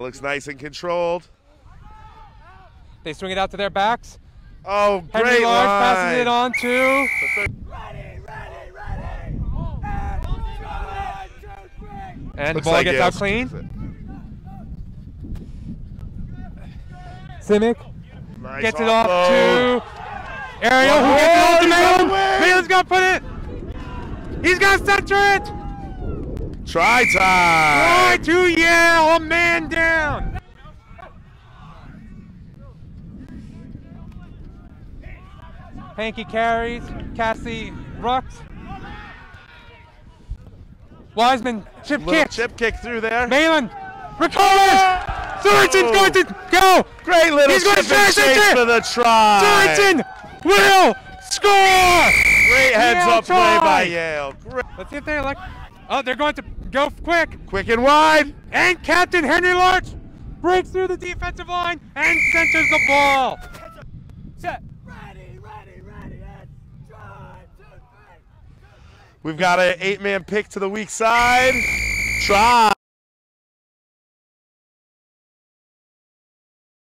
Looks nice and controlled. They swing it out to their backs. Oh, Henry great Large line. passes it on to. And the ball like gets Yale out clean. Simic gets it off to Ariel, who gets it off to Malin. Malin's got to put it. He's got to center it. Try Try time. to Yale, a man down. Hanky carries, Cassie rucks. Wiseman, chip kick. Chip kick through there. Malin recovers. Sorensen's going to go. Great little He's going chip to and finish chase it. for the try. Sorensen will score. Great heads-up play by Yale. Great. Let's see if they elect. Oh, they're going to go quick. Quick and wide. And Captain Henry Larch breaks through the defensive line and centers the ball. Set. We've got an 8-man pick to the weak side. Try.